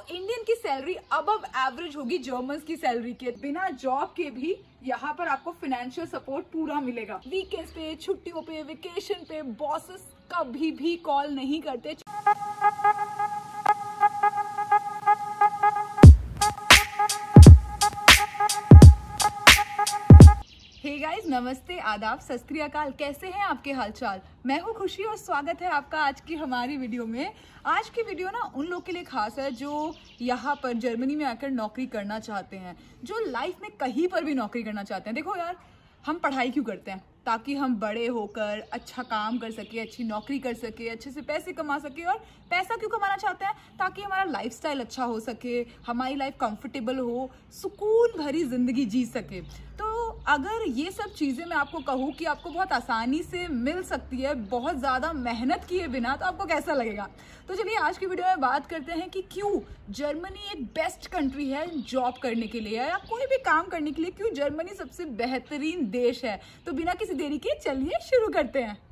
Indian की salary above average होगी German की सैलरी के। बिना जॉब के भी यहाँ पर आपको फाइनेंशियल सपोर्ट पूरा मिलेगा। वीकेंड्स पे, छुट्टियों पे, वेकेशन पे बॉसेस कभी भी कॉल नहीं करते। हे गाइस, नमस्ते, आदाब, सत श्री अकाल। कैसे हैं आपके हालचाल? मैं हूं खुशी और स्वागत है आपका आज की हमारी वीडियो में। आज की वीडियो ना उन लोग के लिए खास है जो यहाँ पर जर्मनी में आकर नौकरी करना चाहते हैं, जो लाइफ में कहीं पर भी नौकरी करना चाहते हैं। देखो यार, हम पढ़ाई क्यों करते हैं? ताकि हम बड़े होकर अच्छा काम कर सके, अच्छी नौकरी कर सके, अच्छे से पैसे कमा सके। और पैसा क्यों कमाना चाहते हैं? ताकि हमारा लाइफस्टाइल अच्छा हो सके, हमारी लाइफ कंफर्टेबल हो, सुकून भरी जिंदगी जी सके। तो अगर ये सब चीज़ें मैं आपको कहूँ कि आपको बहुत आसानी से मिल सकती है बहुत ज़्यादा मेहनत किए बिना, तो आपको कैसा लगेगा? तो चलिए आज की वीडियो में बात करते हैं कि क्यों जर्मनी एक बेस्ट कंट्री है जॉब करने के लिए या कोई भी काम करने के लिए। क्यों जर्मनी सबसे बेहतरीन देश है। तो बिना किसी देरी के चलिए शुरू करते हैं।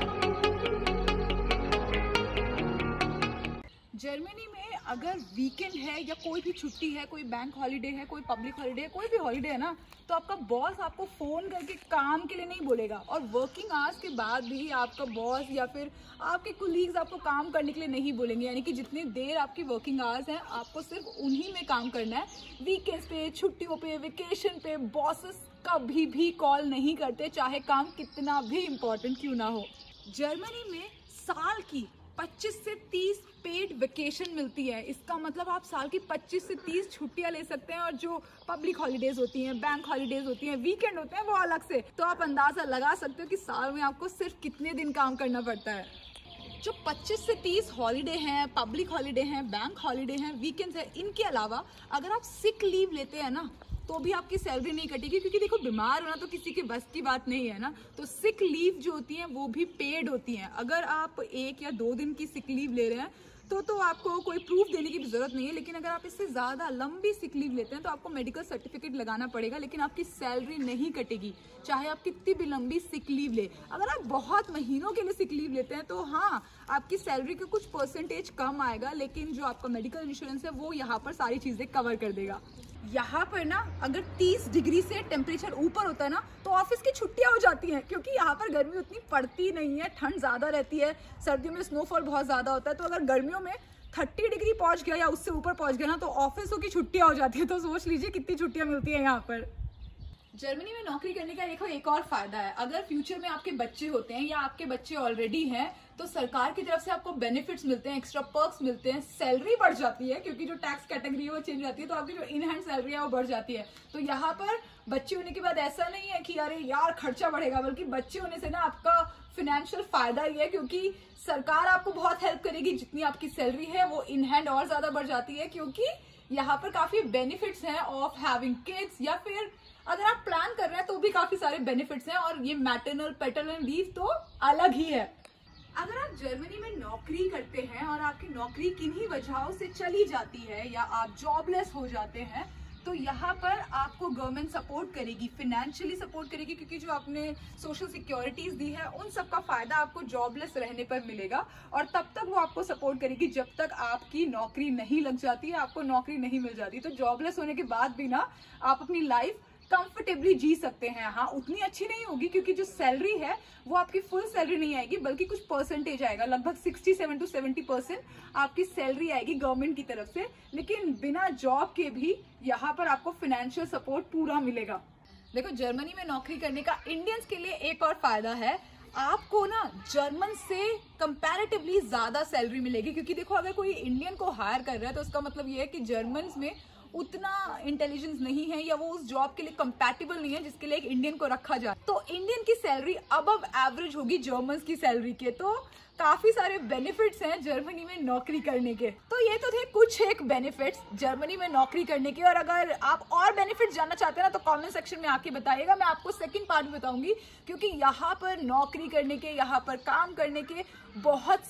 जर्मनी में अगर वीकेंड है या कोई भी छुट्टी है, कोई बैंक हॉलीडे है, कोई पब्लिक हॉलीडे है, कोई भी हॉलीडे है ना, तो आपका बॉस आपको फ़ोन करके काम के लिए नहीं बोलेगा। और वर्किंग आवर्स के बाद भी आपका बॉस या फिर आपके कुलीग्स आपको काम करने के लिए नहीं बोलेंगे। यानी कि जितनी देर आपकी वर्किंग आवर्स हैं, आपको सिर्फ उन्हीं में काम करना है। वीकेंड्स पे, छुट्टियों पे, वेकेशन पे बॉसेस कभी भी कॉल नहीं करते, चाहे काम कितना भी इम्पोर्टेंट क्यों ना हो। जर्मनी में साल की 25 से 30 पेड वेकेशन मिलती है। इसका मतलब आप साल की 25 से 30 छुट्टियां ले सकते हैं। और जो पब्लिक हॉलीडेज होती हैं, बैंक हॉलीडेज होती हैं, वीकेंड होते हैं, वो अलग से। तो आप अंदाजा लगा सकते हो कि साल में आपको सिर्फ कितने दिन काम करना पड़ता है। जो 25 से 30 हॉलीडे हैं, पब्लिक हॉलीडे हैं, बैंक हॉलीडे हैं, वीकेंड्स हैं, इनके अलावा अगर आप सिक लीव लेते हैं ना, तो भी आपकी सैलरी नहीं कटेगी। क्योंकि देखो, बीमार होना तो किसी के बस की बात नहीं है ना। तो सिक लीव जो होती हैं वो भी पेड होती हैं। अगर आप 1 या 2 दिन की सिक लीव ले रहे हैं तो आपको कोई प्रूफ देने की भी जरूरत नहीं है। लेकिन अगर आप इससे ज़्यादा लंबी सिक लीव लेते हैं तो आपको मेडिकल सर्टिफिकेट लगाना पड़ेगा, लेकिन आपकी सैलरी नहीं कटेगी, चाहे आप कितनी भी लंबी सिक लीव ले। अगर आप बहुत महीनों के लिए सिक लीव लेते हैं तो हाँ, आपकी सैलरी का कुछ परसेंटेज कम आएगा, लेकिन जो आपका मेडिकल इंश्योरेंस है वो यहाँ पर सारी चीज़ें कवर कर देगा। यहाँ पर ना अगर 30 डिग्री से टेम्परेचर ऊपर होता है ना, तो ऑफिस की छुट्टियां हो जाती हैं। क्योंकि यहाँ पर गर्मी उतनी पड़ती नहीं है, ठंड ज़्यादा रहती है, सर्दियों में स्नोफॉल बहुत ज़्यादा होता है। तो अगर गर्मियों में 30 डिग्री पहुँच गया या उससे ऊपर पहुँच गया ना, तो ऑफिसों की छुट्टियां हो जाती है। तो सोच लीजिए कितनी छुट्टियां मिलती है यहाँ पर। जर्मनी में नौकरी करने का देखो एक और फायदा है। अगर फ्यूचर में आपके बच्चे होते हैं या आपके बच्चे ऑलरेडी हैं, तो सरकार की तरफ से आपको बेनिफिट्स मिलते हैं, एक्स्ट्रा पर्क्स मिलते हैं, सैलरी बढ़ जाती है। क्योंकि जो टैक्स कैटेगरी है वो चेंज जाती है, तो आपकी जो इन हैंड सैलरी है वो बढ़ जाती है। तो यहाँ पर बच्चे होने के बाद ऐसा नहीं है कि अरे यार खर्चा बढ़ेगा, बल्कि बच्चे होने से ना आपका फाइनेंशियल फायदा ही है। क्योंकि सरकार आपको बहुत हेल्प करेगी, जितनी आपकी सैलरी है वो इन हैंड और ज्यादा बढ़ जाती है। क्योंकि यहाँ पर काफी बेनिफिट्स हैं ऑफ हैविंग किड्स, या फिर अगर आप प्लान कर रहे हैं तो भी काफी सारे बेनिफिट्स हैं। और ये मैटरनल पैटर्नल लीव तो अलग ही है। अगर आप जर्मनी में नौकरी करते हैं और आपकी नौकरी किन्हीं वजहों से चली जाती है या आप जॉबलेस हो जाते हैं, तो यहाँ पर आपको गवर्नमेंट सपोर्ट करेगी, फिनेंशियली सपोर्ट करेगी। क्योंकि जो आपने सोशल सिक्योरिटीज दी है उन सब का फायदा आपको जॉबलेस रहने पर मिलेगा। और तब तक वो आपको सपोर्ट करेगी जब तक आपकी नौकरी नहीं लग जाती है, आपको नौकरी नहीं मिल जाती। तो जॉबलेस होने के बाद भी ना आप अपनी लाइफ कंफर्टेबली जी सकते हैं। हाँ, उतनी अच्छी नहीं होगी क्योंकि जो सैलरी है वो आपकी फुल सैलरी नहीं आएगी, बल्कि कुछ परसेंटेज आएगा। लगभग 67 to 70% आपकी सैलरी आएगी गवर्नमेंट की तरफ से। लेकिन बिना जॉब के भी यहाँ पर आपको फाइनेंशियल सपोर्ट पूरा मिलेगा। देखो, जर्मनी में नौकरी करने का इंडियंस के लिए एक और फायदा है, आपको ना जर्मन से कंपैरेटिवली ज्यादा सैलरी मिलेगी। क्योंकि देखो, अगर कोई इंडियन को हायर कर रहा है तो उसका मतलब ये है कि जर्मन में उतना इंटेलिजेंस नहीं है या वो उस जॉब के लिए कंपैटिबल नहीं है जिसके लिए एक इंडियन को रखा जाए। तो इंडियन की सैलरी अबव एवरेज होगी जर्मन की सैलरी के। तो काफी सारे बेनिफिट्स हैं जर्मनी में नौकरी करने के। तो ये तो थे कुछ एक बेनिफिट्स जर्मनी में नौकरी करने के। और अगर आप और बेनिफिट्स जानना चाहते हैं ना, तो कमेंट सेक्शन में आके बताइएगा, मैं आपको सेकंड पार्ट में बताऊंगी। क्योंकि यहाँ पर नौकरी करने के, यहाँ पर काम करने के बहुत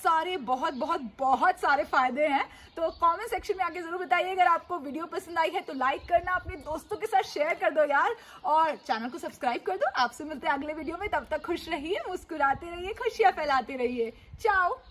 सारे फायदे हैं। तो कमेंट सेक्शन में आके जरूर बताइए। अगर आपको वीडियो पसंद आई है तो लाइक करना, अपने दोस्तों के साथ शेयर कर दो यार, और चैनल को सब्सक्राइब कर दो। आपसे मिलते हैं अगले वीडियो में। तब तक खुश रहिए, मुस्कुराते रहिए, खुशियां फैलाते रहिए। चाओ।